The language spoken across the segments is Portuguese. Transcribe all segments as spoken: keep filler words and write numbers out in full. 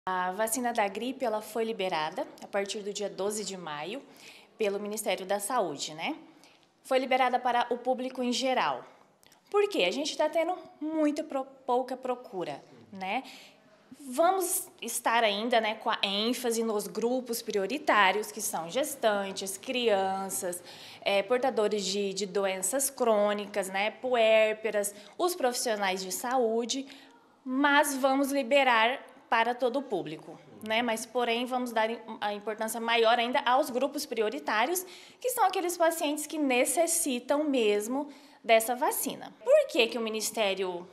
A vacina da gripe ela foi liberada a partir do dia doze de maio pelo Ministério da Saúde, né? Foi liberada para o público em geral. Por quê? A gente está tendo muita pouca procura, né? Vamos estar ainda, né, com a ênfase nos grupos prioritários, que são gestantes, crianças, é, portadores de, de doenças crônicas, né, puérperas, os profissionais de saúde, mas vamos liberar para todo o público, né? Mas, porém, vamos dar a importância maior ainda aos grupos prioritários, que são aqueles pacientes que necessitam mesmo dessa vacina. Por que que o Ministério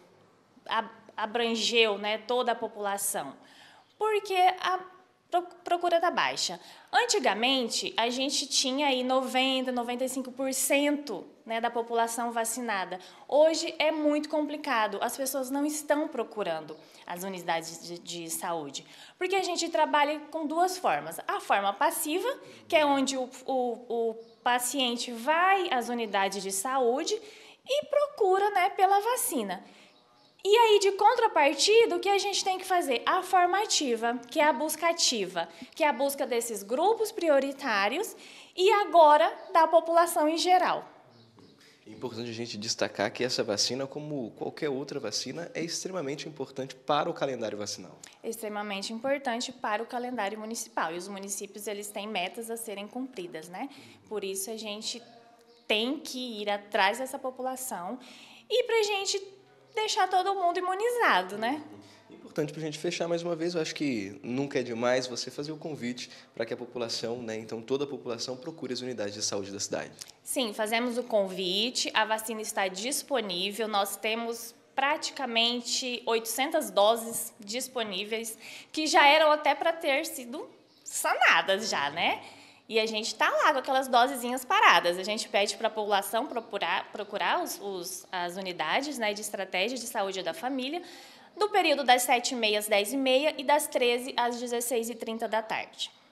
abrangeu, né, toda a população? Porque a procura está baixa. Antigamente, a gente tinha aí noventa, noventa e cinco por cento, né, da população vacinada. Hoje é muito complicado, as pessoas não estão procurando as unidades de, de saúde, porque a gente trabalha com duas formas. A forma passiva, que é onde o, o, o paciente vai às unidades de saúde e procura, né, pela vacina. E aí, de contrapartida, o que a gente tem que fazer? A formativa, que é a busca ativa, que é a busca desses grupos prioritários e agora da população em geral. É importante a gente destacar que essa vacina, como qualquer outra vacina, é extremamente importante para o calendário vacinal. Extremamente importante para o calendário municipal. E os municípios, eles têm metas a serem cumpridas, né? Por isso, a gente tem que ir atrás dessa população e para a gente deixar todo mundo imunizado, né? Importante para a gente fechar mais uma vez, eu acho que nunca é demais você fazer o convite para que a população, né, então toda a população procure as unidades de saúde da cidade. Sim, fazemos o convite, a vacina está disponível, nós temos praticamente oitocentas doses disponíveis, que já eram até para ter sido sanadas já, né? E a gente está lá com aquelas dosezinhas paradas. A gente pede para a população procurar, procurar os, os, as unidades, né, de estratégia de saúde da família, do período das sete e meia às dez e meia e das treze às dezesseis e trinta da tarde.